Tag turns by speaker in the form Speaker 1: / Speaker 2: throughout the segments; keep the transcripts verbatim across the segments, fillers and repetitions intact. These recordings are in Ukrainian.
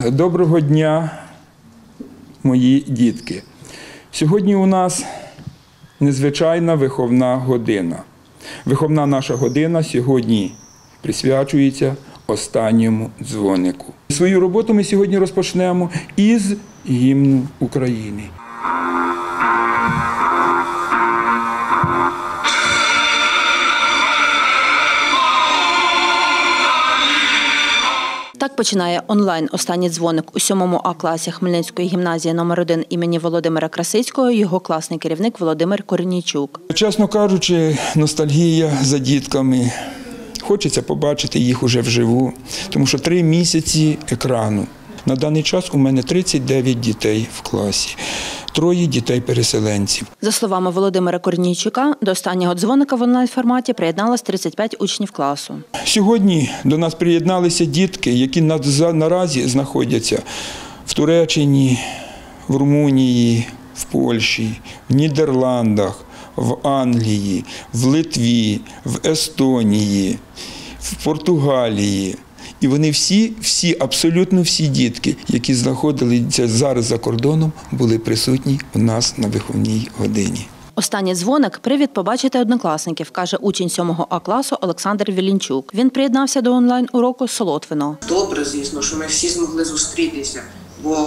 Speaker 1: Доброго дня, мої дітки. Сьогодні у нас незвичайна виховна година. Виховна наша година сьогодні присвячується останньому дзвонику. Свою роботу ми сьогодні розпочнемо із гімну України.
Speaker 2: Так починає онлайн останній дзвоник у сьомому А класі Хмельницької гімназії номер один імені Володимира Красицького його класний керівник Володимир Корнійчук.
Speaker 1: Чесно кажучи, ностальгія за дітками. Хочеться побачити їх уже вживу, тому що три місяці екрану. На даний час у мене тридцять дев'ять дітей в класі, троє дітей-переселенців.
Speaker 2: За словами Володимира Корнійчука, до останнього дзвоника в онлайн-форматі приєдналось тридцять п'ять учнів класу.
Speaker 1: Сьогодні до нас приєдналися дітки, які наразі знаходяться в Туреччині, в Румунії, в Польщі, в Нідерландах, в Англії, в Литві, в Естонії, в Португалії. І вони всі, всі, абсолютно всі дітки, які знаходилися зараз за кордоном, були присутні у нас на виховній годині.
Speaker 2: Останній дзвоник – привід побачити однокласників, каже учень сьомого А класу Олександр Вілінчук. Він приєднався до онлайн-уроку Солотвино.
Speaker 3: Добре, звісно, що ми всі змогли зустрітися, бо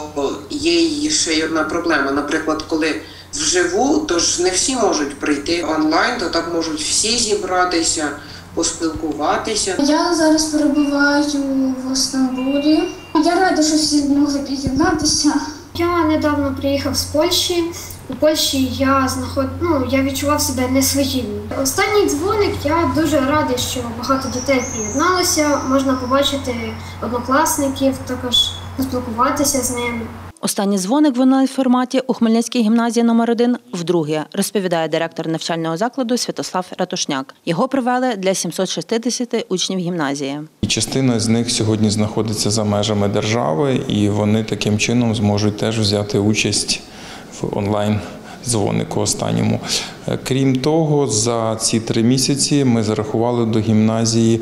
Speaker 3: є ще й одна проблема. Наприклад, коли вживу, то ж не всі можуть прийти онлайн, то так можуть всі зібратися, поспілкуватися.
Speaker 4: Я зараз перебуваю в Стамбулі. Я рада, що всі змогли під'єднатися.
Speaker 5: Я недавно приїхав з Польщі. У Польщі я знаход... ну, я відчував себе не своїм. Останній дзвоник, я дуже радий, що багато дітей приєдналося. Можна побачити однокласників, також поспілкуватися з ними.
Speaker 2: Останній дзвоник в онлайн-форматі у Хмельницькій гімназії номер один вдруге, розповідає директор навчального закладу Святослав Ратушняк. Його провели для сімсот шістдесят учнів гімназії.
Speaker 6: Частина з них сьогодні знаходиться за межами держави, і вони таким чином зможуть теж взяти участь в онлайн-дзвонику останньому. Крім того, за ці три місяці ми зарахували до гімназії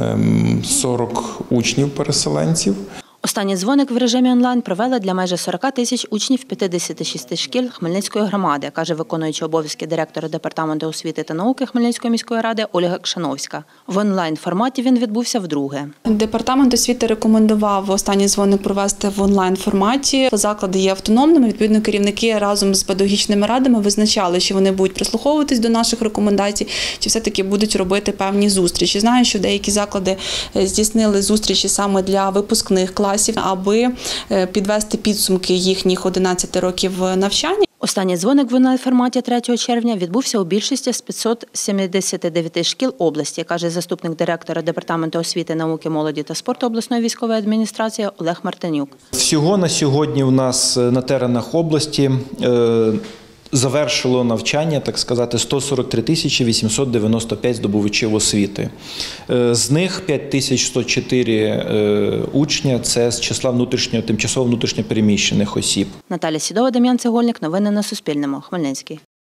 Speaker 6: сорок учнів-переселенців.
Speaker 2: Останній дзвоник в режимі онлайн провели для майже сорока тисяч учнів п'ятдесяти шести шкіл Хмельницької громади, каже виконуючий обов'язки директора департаменту освіти та науки Хмельницької міської ради Ольга Кшановська. В онлайн-форматі він відбувся вдруге.
Speaker 7: Департамент освіти рекомендував останній дзвоник провести в онлайн-форматі. Заклади є автономними, відповідно керівники разом з педагогічними радами визначали, чи вони будуть прислуховуватись до наших рекомендацій, чи все-таки будуть робити певні зустрічі. Знаю, що деякі заклади здійснили зустрічі саме для випускних класів, аби підвести підсумки їхніх одинадцяти років навчання.
Speaker 2: Останній дзвоник в онлайн-форматі третього червня відбувся у більшості з п'ятсот сімдесят дев'ять шкіл області, каже заступник директора департаменту освіти, науки, молоді та спорту обласної військової адміністрації Олег Мартинюк.
Speaker 8: Всього на сьогодні у нас на теренах області завершило навчання, так сказати, сто сорок три тисячі вісімсот дев'яносто п'ять здобувачів освіти. З них п'ять тисяч сто чотири учня – це з числа внутрішньо, тимчасово внутрішньо переміщених осіб.
Speaker 2: Наталя Сідова, Дем'ян Цегольник. Новини на Суспільному. Хмельницький.